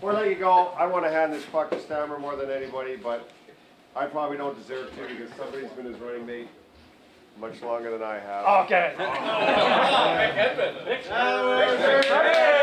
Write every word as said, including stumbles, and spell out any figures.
Before I let you go, I want to hand this puck to Stammer more than anybody, but I probably don't deserve to because somebody's been his running mate much longer than I have. Okay.